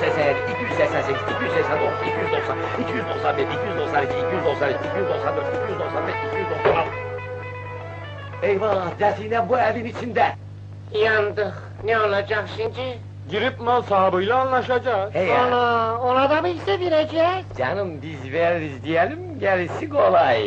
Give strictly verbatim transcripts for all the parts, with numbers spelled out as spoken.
seksen yedi, iki yüz seksen sekiz, iki yüz seksen dokuz, iki yüz doksan, iki yüz doksan bir, iki yüz doksan iki, iki yüz doksan üç, iki yüz doksan dört, iki yüz doksan beş, iki yüz doksan altı. Eyvah, define bu evin içinde. Yandık. Ne olacak şimdi? Girip mal sahibiyle anlaşacağız. Hey ya, Ana, ona da mı hisse vereceğiz? canım biz veririz diyelim, gerisi kolay.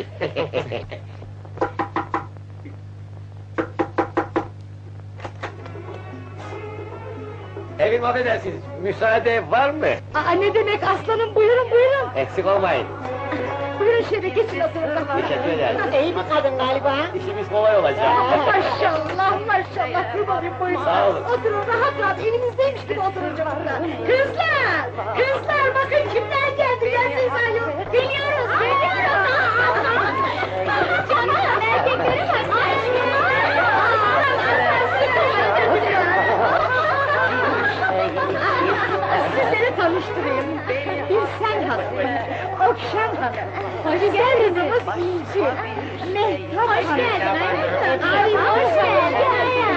Evim affedersiniz, müsaade var mı? Aa, ne demek aslanım, buyurun buyurun! Eksik olmayın, Buyurun şöyle geçin oturun. teşekkür ederim. İyi bir kadın galiba. İşimiz kolay olacak. Maşallah maşallah, kurbanım buyurun! Sağ olun. Oturun rahat rahat, elimizdeymiş gibi oturun cevapta! Kızlar! Kızlar bakın kimler geldi, gelsin ayol! Geliyoruz, geliyoruz! Canım, erkekleri var! Sizleri tanıştırayım. Birsen Hanım, Okşan Hanım, hoş geldiniz İnci, Mehtap Hanım. Hoş geldin. Ay hoş geldin.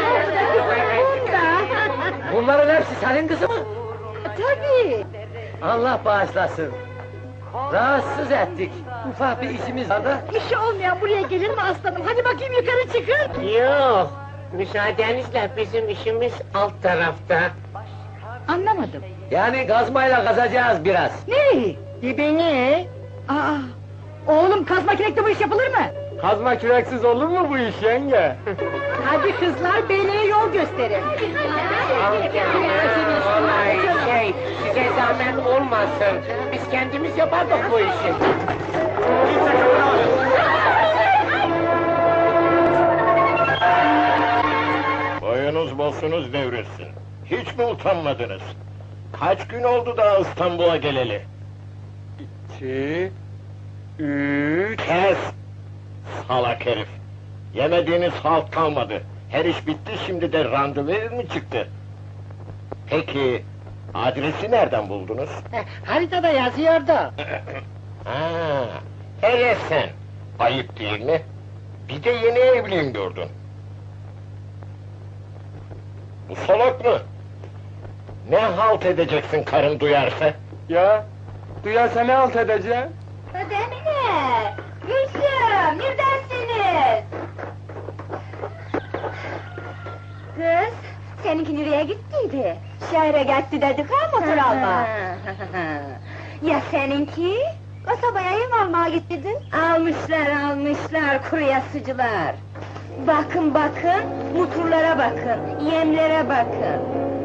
Bunda. Bunların hepsi senin kızı mı? Tabii. Allah bağışlasın. Rahatsız ettik. Ufak bir işimiz var da. İşi olmayan buraya gelir mi aslanım? Hadi bakayım yukarı çıkın. Yok. Müsaadenizle bizim işimiz alt tarafta. Anlamadım. Yani kazmayla kazacağız biraz. Ne? Dibini. Aa, oğlum kazma kürekle bu iş yapılır mı? Kazma küreksiz olur mu bu iş yenge? Hadi kızlar, beylere yol gösterin. Ay şey, size zahmet olmasın. Biz kendimiz yapardık bu işi. Boyunuz bosunuz devrilsin. Hiç mi utanmadınız? Kaç gün oldu da İstanbul'a geleli? İki... Üç... Kes! Salak herif! Yemediğiniz halt kalmadı. Her iş bitti, şimdi de randevu mi çıktı? Peki, adresi nereden buldunuz? Haritada yazıyordu. Ha, hele sen! Ayıp değil mi? Bir de yeni evliyim gördün. Bu salak mı? Ne halt edeceksin karın duyarsa? Ya, duyarsa ne halt edeceğim? Hadi Emine! Gülsüm, neredesiniz? Kız, seninki nereye gittiydi? Şehre gitti dedik ha motor alma. Ya seninki? Kasabaya ev almaya gittidin. Almışlar almışlar kuruyasıcılar. Bakın bakın, muturlara bakın, yemlere bakın.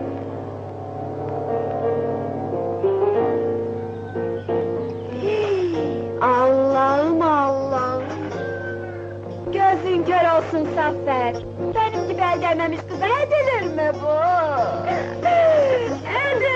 Allah'ım Allah'ım! Gözün kör olsun Saffer! Benim gibi elde ememiş kıza edilir mi bu? Edilir!